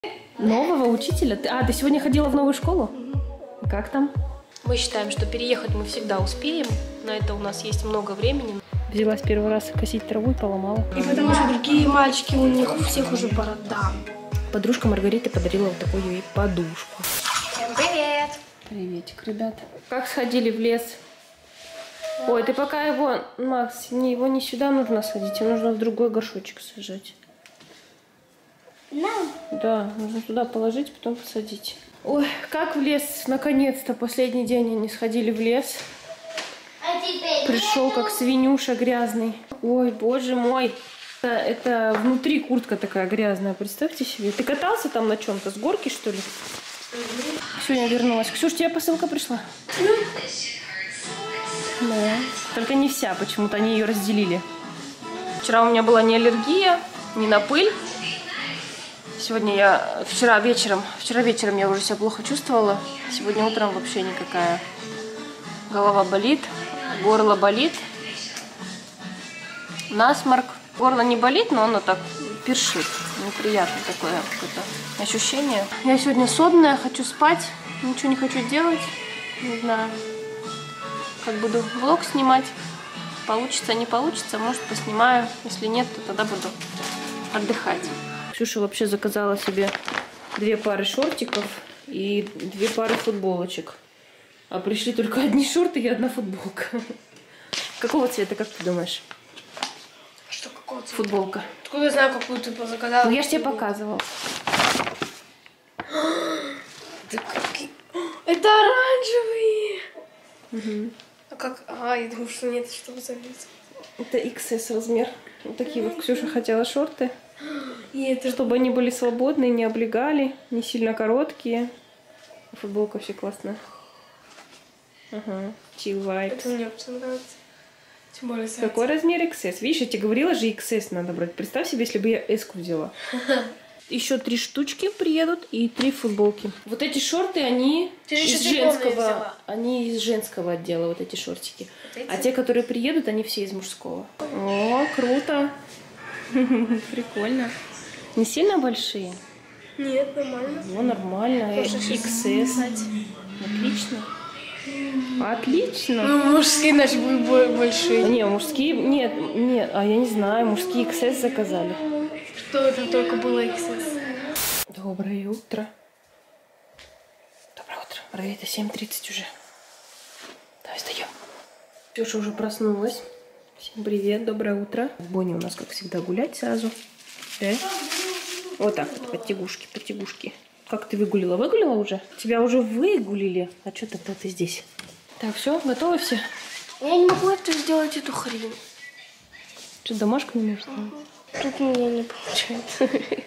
Нового учителя? Ты сегодня ходила в новую школу? Как там? Мы считаем, что переехать мы всегда успеем. На это у нас есть много времени. Взялась первый раз косить траву и поломала. И потому что другие мальчики, у них у всех уже борода. Подружка Маргарита подарила вот такую ей подушку. Всем привет! Приветик, ребят. Как сходили в лес? Ой, ты пока его, Макс, его не сюда нужно садить, его нужно в другой горшочек сажать. Да, нужно туда положить, потом посадить. Ой, как в лес, наконец-то, последний день они сходили в лес. Пришел как свинюша грязный. Ой, боже мой. Это внутри куртка такая грязная, представьте себе. Ты катался там на чем-то, с горки, что ли? Сегодня вернулась. Ксюш, тебе посылка пришла? Да. Только не вся, почему-то они ее разделили. Вчера у меня была не аллергия, не на пыль. Сегодня вчера вечером я уже себя плохо чувствовала. Сегодня утром вообще никакая. Голова болит, горло болит, насморк. Горло не болит, но оно так першит. Неприятное такое какое-то ощущение. Я сегодня сонная, хочу спать, ничего не хочу делать. Не знаю, как буду влог снимать. Получится, не получится, может поснимаю. Если нет, то тогда буду отдыхать. Ксюша вообще заказала себе 2 пары шортиков и 2 пары футболочек. А пришли только одни шорты и 1 футболка. Какого цвета, как ты думаешь? Что, какого цвета? Футболка. Откуда я знаю, какую ты заказала? Ну я ж тебе показывала. Это оранжевые! Угу. А как? А, я думаю, что нет, чтобы завязать. Это XS размер. Вот такие вот Ксюша хотела шорты. И это... Чтобы они были свободные, не облегали, не сильно короткие. Футболка вообще классная. Ага, chill vibes. Это мне очень нравится. Тем более сайт. Какой размер XS? Видишь, я тебе говорила же, XS надо брать. Представь себе, если бы я S-ку взяла. Еще 3 штучки приедут и 3 футболки. Вот эти шорты, они из женского. Они из женского отдела, вот эти шортики. Вот эти? А те, которые приедут, они все из мужского. О, круто. Прикольно. Не сильно большие? Нет, нормально. Ну, нормально. XS. Отлично. Отлично. Ну, мужские наши будут большие. Не, мужские... Нет, а я не знаю. Мужские XS заказали. Что это только было XS? Доброе утро. Доброе утро. Это 7:30 уже. Давай встаем. Ксюша уже проснулась. Всем привет, доброе утро. Бонни у нас, как всегда, гулять сразу. Да? Вот так вот, потягушки. Как ты выгулила? Выгулила уже? Тебя уже выгулили. А что тогда ты здесь? Так, все, готовы все? Я не могу это сделать, эту хрень. Что, домашку не можешь сделать? Тут у меня не получается.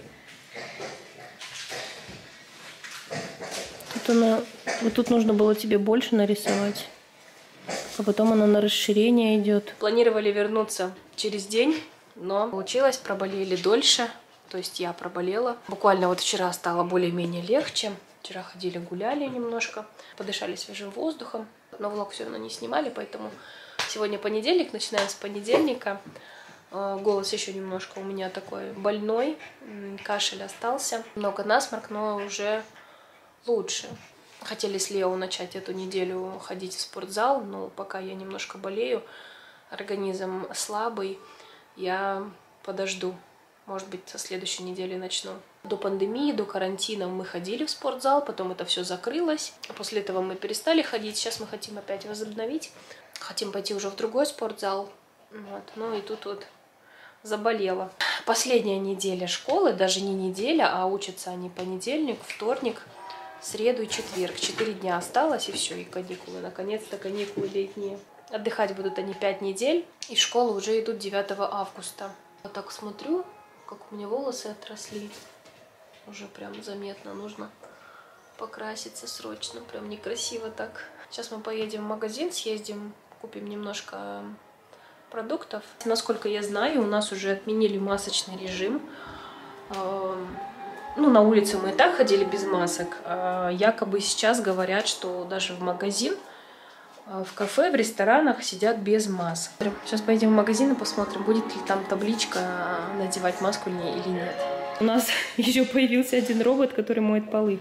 Тут нужно было тебе больше нарисовать. А потом она на расширение идет. Планировали вернуться через день, но получилось, проболели дольше. То есть я проболела. Буквально вот вчера стало более-менее легче. Вчера ходили, гуляли немножко, подышали свежим воздухом. Но влог все равно не снимали, поэтому сегодня понедельник, начинаем с понедельника. Голос еще немножко у меня такой больной, кашель остался. Много насморк, но уже лучше. Хотели с Лео начать эту неделю ходить в спортзал, но пока я немножко болею, организм слабый, я подожду. Может быть, со следующей недели начну. До пандемии, до карантина мы ходили в спортзал, потом это все закрылось. После этого мы перестали ходить, сейчас мы хотим опять возобновить. Хотим пойти уже в другой спортзал. Вот. Ну и тут вот заболела. Последняя неделя школы, даже не неделя, а учатся они понедельник, вторник, среду и четверг. 4 дня осталось, и все, и каникулы. Наконец-то каникулы летние. Отдыхать будут они 5 недель, и в школу уже идут 9 августа. Вот так смотрю, как у меня волосы отросли. Уже прям заметно, нужно покраситься срочно. Прям некрасиво так. Сейчас мы поедем в магазин, съездим, купим немножко продуктов. Насколько я знаю, у нас уже отменили масочный режим. Ну, на улице мы и так ходили без масок. Якобы сейчас говорят, что даже в магазин, в кафе, в ресторанах сидят без масок. Сейчас поедем в магазин и посмотрим, будет ли там табличка надевать маску или нет. У нас еще появился один робот, который моет полы.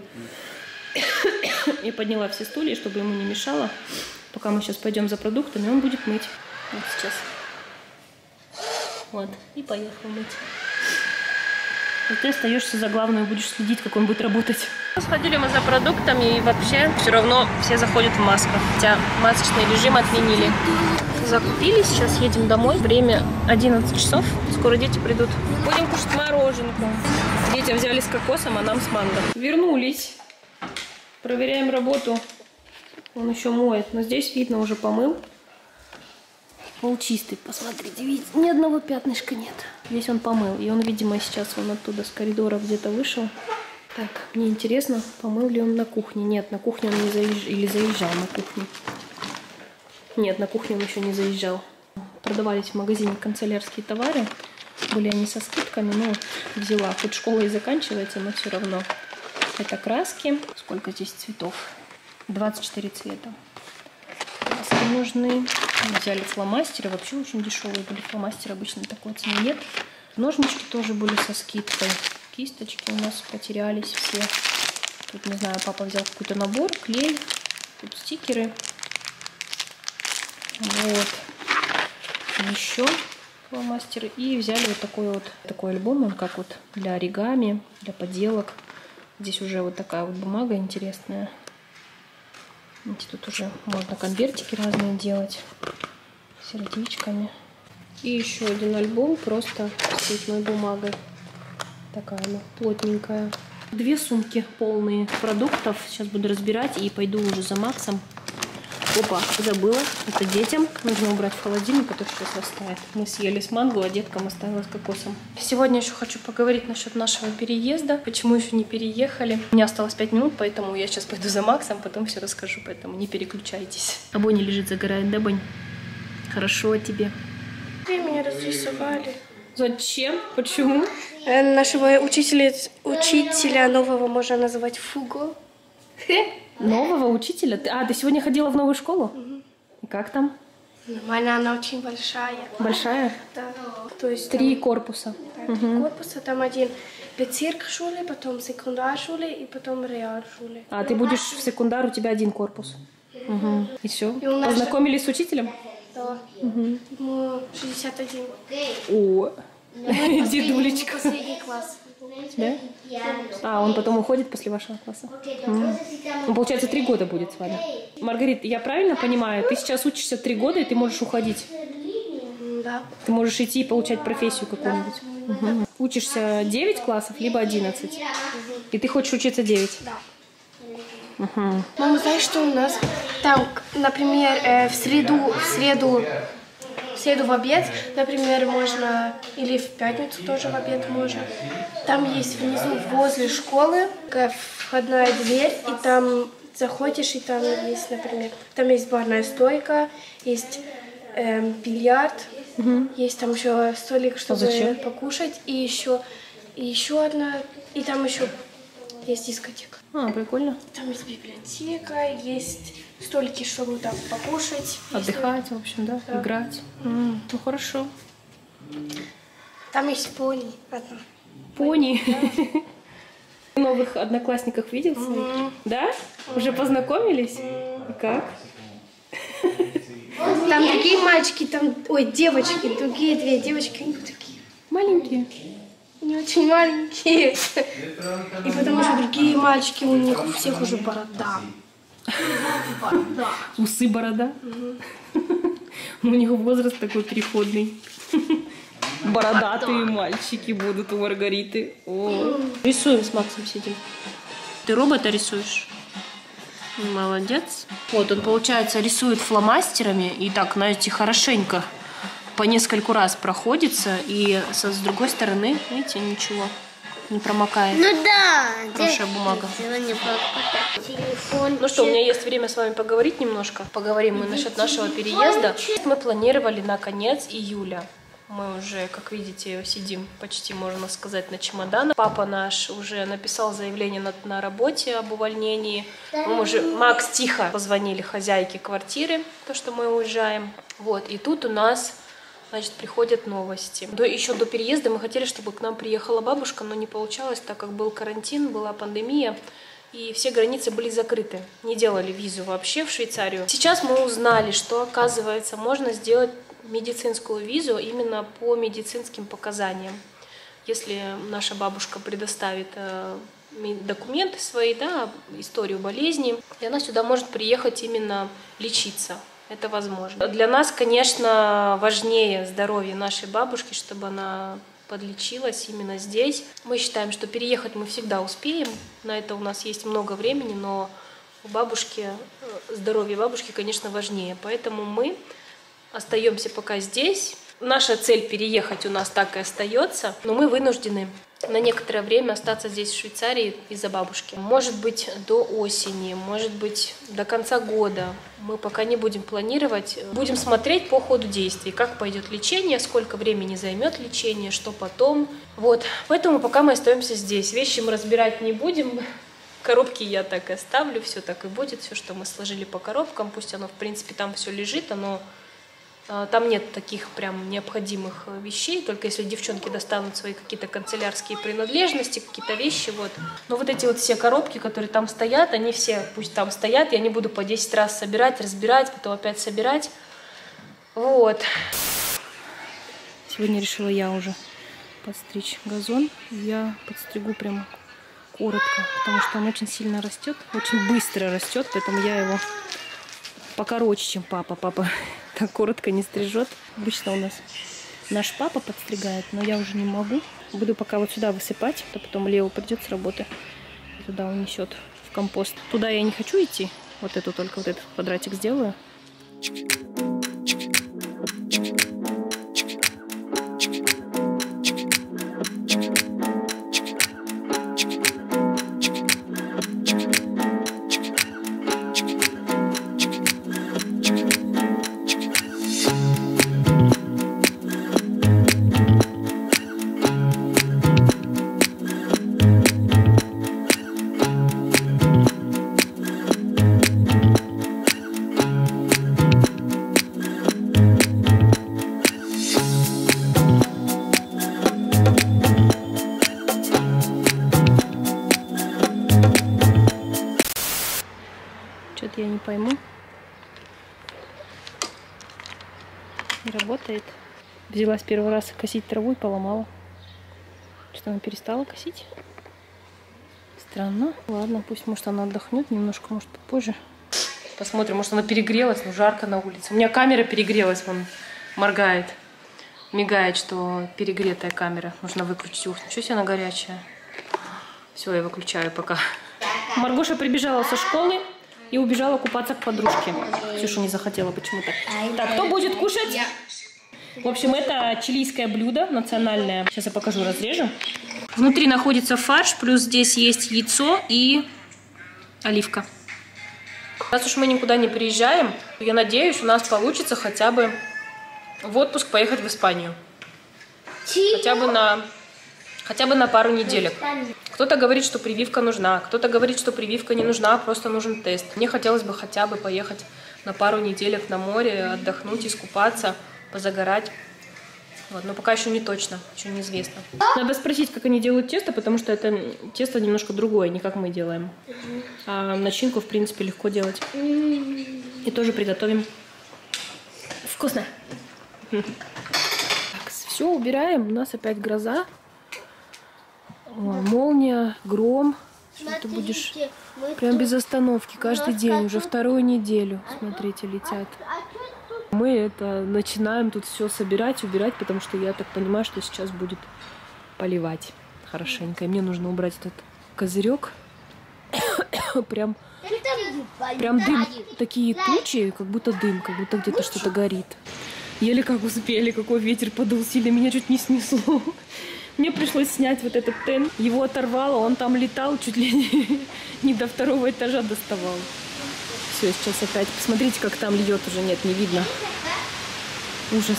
Я подняла все стулья, чтобы ему не мешало. Пока мы сейчас пойдем за продуктами, он будет мыть. Вот сейчас. Вот. И поехал мыть. И ты остаешься за главную, будешь следить, как он будет работать. Сходили мы за продуктами, и вообще все равно все заходят в масках. Хотя масочный режим отменили. Закупились, сейчас едем домой. Время 11 часов. Скоро дети придут. Будем кушать мороженку. Детям взяли с кокосом, а нам с манго. Вернулись. Проверяем работу. Он еще моет. Но здесь видно, уже помыл. Пол чистый. Посмотрите, видите, ни одного пятнышка нет. Здесь он помыл. И он, видимо, сейчас вон оттуда с коридора где-то вышел. Так, мне интересно, помыл ли он на кухне. Нет, на кухне он не заезжал. Или заезжал на кухню. Нет, на кухню он еще не заезжал. Продавались в магазине канцелярские товары. Были они со скидками, но взяла. Хоть школа и заканчивается, но все равно. Это краски. Сколько здесь цветов? 24 цвета. Краски нужны. Взяли фломастеры. Вообще очень дешевые были фломастеры. Обычно такой цены нет. Ножнички тоже были со скидкой. Кисточки у нас потерялись все. Тут, не знаю, папа взял какой-то набор. Клей. Тут стикеры. Вот. Еще фломастеры. И взяли вот такой альбом. Он как вот для оригами, для поделок. Здесь уже вот такая вот бумага интересная. Видите, тут уже можно конвертики разные делать. С сердечками. И еще один альбом просто с цветной бумагой. Такая она плотненькая. 2 сумки полные продуктов. Сейчас буду разбирать и пойду уже за Максом. Опа, забыла. Это детям. Нужно убрать в холодильник, а то сейчас растает. Мы съели с манго, а деткам осталось с кокосом. Сегодня еще хочу поговорить насчет нашего переезда. Почему еще не переехали? У меня осталось 5 минут, поэтому я сейчас пойду за Максом, потом все расскажу. Поэтому не переключайтесь. А Боня лежит, загорает, да, Бонь? Хорошо тебе. Вы меня разрисовали. Зачем? Почему? Нашего учителя нового можно называть Фуго. Нового учителя? Ты сегодня ходила в новую школу? И как там? Нормально, она очень большая. Большая? Да. То есть 3 корпуса. Да, 3 корпуса. Там один Bezirksschule, потом секундаршуле и потом реальшуле. А ты будешь в секундар, у тебя 1 корпус. Угу. И все? И у нас Познакомились с учителем? Да. Ему 61. О, дедулечка. Последний класс. Да? А, он потом уходит после вашего класса? Ну, получается, 3 года будет с вами. Маргарита, я правильно понимаю? Ты сейчас учишься 3 года, и ты можешь уходить? Да. Ты можешь идти и получать профессию какую-нибудь? Угу. Учишься 9 классов, либо 11? И ты хочешь учиться 9? Да. Угу. Мама, знаешь, что у нас? Там, например, в среду в обед, например, можно, или в пятницу тоже в обед можно. Там есть внизу, возле школы, входная дверь, и там заходишь, и там есть, например, там есть барная стойка, есть бильярд, есть там еще столик, чтобы покушать, и еще одна, и там еще есть дискотека. А, прикольно. Там есть библиотека, есть столики, чтобы там покушать. Отдыхать, в общем, да? Играть. Ну, хорошо. Там есть пони одна. Пони? Да. Новых одноклассников видел своих? Да? Уже познакомились? И как? Там другие мальчики, там, ой, девочки, другие 2 девочки, они вот такие. Маленькие? Они очень маленькие. И потому что другие мальчики, у них у всех уже борода. Усы, борода? У них возраст такой переходный. Бородатые мальчики будут у Маргариты. О. Рисуем с Максом, сидим. Ты робота рисуешь? Молодец. Вот он, получается, рисует фломастерами и так, знаете, хорошенько по нескольку раз проходится. И с другой стороны, видите, ничего не промокает. Ну да. Хорошая бумага. Телефон. Ну что, у меня есть время с вами поговорить немножко. Поговорим мы насчет нашего переезда. Мы планировали на конец июля. Мы уже, как видите, сидим почти, можно сказать, на чемоданах. Папа наш уже написал заявление на работе об увольнении. Макс тихо позвонили хозяйке квартиры, то, что мы уезжаем. Вот, и тут у нас значит, приходят новости. Еще до переезда мы хотели, чтобы к нам приехала бабушка, но не получалось, так как был карантин, была пандемия, и все границы были закрыты. Не делали визу вообще в Швейцарию. Сейчас мы узнали, что, оказывается, можно сделать медицинскую визу именно по медицинским показаниям. Если наша бабушка предоставит документы свои, да, историю болезни, и она сюда может приехать именно лечиться. Это возможно. Для нас, конечно, важнее здоровье нашей бабушки, чтобы она подлечилась именно здесь. Мы считаем, что переехать мы всегда успеем. На это у нас есть много времени, но у бабушки, здоровье бабушки, конечно, важнее. Поэтому мы остаемся пока здесь. Наша цель переехать у нас так и остается, но мы вынуждены на некоторое время остаться здесь, в Швейцарии, из-за бабушки. Может быть, до осени, может быть, до конца года. Мы пока не будем планировать. Будем смотреть по ходу действий, как пойдет лечение, сколько времени займет лечение, что потом. Вот, поэтому пока мы остаемся здесь. Вещи мы разбирать не будем. Коробки я так и оставлю, все так и будет. Все, что мы сложили по коробкам, пусть оно, в принципе, там все лежит, оно... Там нет таких прям необходимых вещей, только если девчонки достанут свои какие-то канцелярские принадлежности, какие-то вещи, вот. Но вот эти вот все коробки, которые там стоят, они все пусть там стоят, я не буду по 10 раз собирать, разбирать, потом опять собирать. Вот. Сегодня решила я уже подстричь газон. Я подстригу прям коротко, потому что он очень сильно растет, очень быстро растет, поэтому я его покороче, чем папа. Папа так коротко не стрижет. Обычно у нас наш папа подстригает, но я уже не могу. Буду пока вот сюда высыпать, а потом Лео придет с работы и туда унесет в компост. Туда я не хочу идти. Вот эту только вот этот квадратик сделаю. Что-то я не пойму. Не работает. Взялась первый раз косить траву и поломала. Что, она перестала косить? Странно. Ладно, пусть, может, она отдохнет немножко, может, попозже. Посмотрим, может, она перегрелась, но жарко на улице. У меня камера перегрелась, вон моргает, мигает, что перегретая камера. Нужно выключить. Ух, ничего себе, она горячая. Все, я выключаю пока. Маргоша прибежала со школы и убежала купаться к подружке. Ксюша не захотела почему-то. Так, кто будет кушать? В общем, это чилийское блюдо национальное. Сейчас я покажу, разрежу. Внутри находится фарш, плюс здесь есть яйцо и оливка. Раз уж мы никуда не приезжаем, я надеюсь, у нас получится хотя бы в отпуск поехать в Испанию. Хотя бы на пару неделек. Кто-то говорит, что прививка нужна, кто-то говорит, что прививка не нужна, просто нужен тест. Мне хотелось бы хотя бы поехать на пару неделек на море, отдохнуть, искупаться, позагорать. Вот, но пока еще не точно, еще неизвестно. Надо спросить, как они делают тесто, потому что это тесто немножко другое, не как мы делаем. А начинку, в принципе, легко делать. И тоже приготовим. Вкусно! Так, все, убираем. У нас опять гроза. Молния, гром. Что ты будешь прям без остановки каждый день, уже вторую неделю. Смотрите, летят. Мы это начинаем тут все собирать, убирать, потому что я так понимаю, что сейчас будет поливать хорошенько. И мне нужно убрать этот козырек. Прям дым, такие тучи, как будто дым, как будто где-то что-то горит. Еле как успели, какой ветер подул сильно, меня чуть не снесло. Мне пришлось снять вот этот тент. Его оторвало, он там летал, чуть ли не до второго этажа доставал. Все, сейчас опять. Посмотрите, как там льет уже. Нет, не видно. Ужас.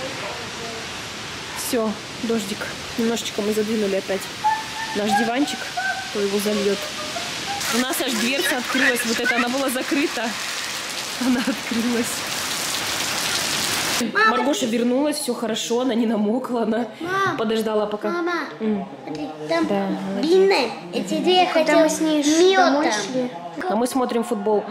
Все, дождик. Немножечко мы задвинули опять наш диванчик, то его зальет. У нас аж дверца открылась. Вот это она была закрыта. Она открылась. Маргоша вернулась, все хорошо, она не намокла, она подождала пока. Мама, там Да, длинная. Эти две Когда мы с ней домой шли. А мы смотрим футбол.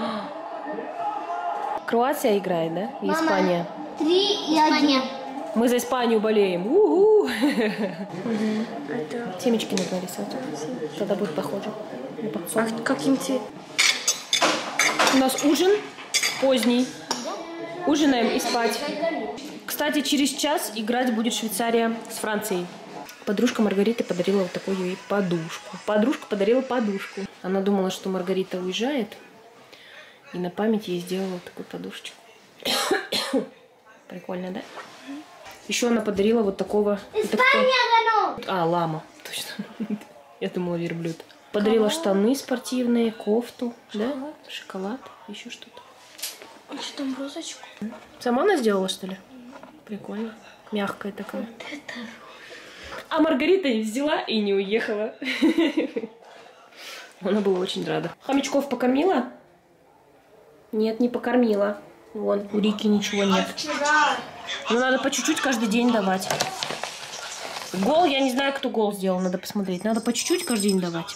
Кроация играет, да? И Испания. 3 и 1. Мы за Испанию болеем. У-ху. Это... Семечки нужно рисовать. Тогда будет похоже. А каким тебе? У нас ужин поздний. Ужинаем и спать. Кстати, через час играть будет Швейцария с Францией. Подружка Маргариты подарила вот такую ей подушку. Подружка подарила подушку. Она думала, что Маргарита уезжает. И на память ей сделала вот такую подушечку. Прикольно, да? Еще она подарила вот такого... А, лама. Точно. Я думала, верблюд. Подарила штаны спортивные, кофту. Да? Шоколад. Еще что-то. А что там, розочку? Сама она сделала, что ли? Прикольно. Мягкая такая. А Маргарита взяла и не уехала. Она была очень рада. Хомячков покормила? Нет, не покормила. Вон, у Рики ничего нет. Но надо по чуть-чуть каждый день давать. Гол, я не знаю, кто гол сделал, надо посмотреть. Надо по чуть-чуть каждый день давать.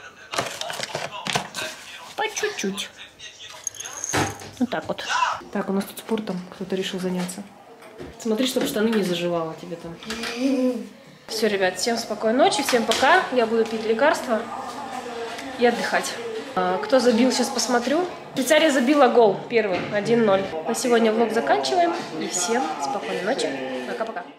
По чуть-чуть. Вот так вот. Так, у нас тут спортом кто-то решил заняться. Смотри, чтобы штаны не заживало тебе там. Все, ребят, всем спокойной ночи, всем пока. Я буду пить лекарства и отдыхать. Кто забил, сейчас посмотрю. Швейцария забила гол первый, 1-0. На сегодня влог заканчиваем. И всем спокойной ночи. Пока-пока.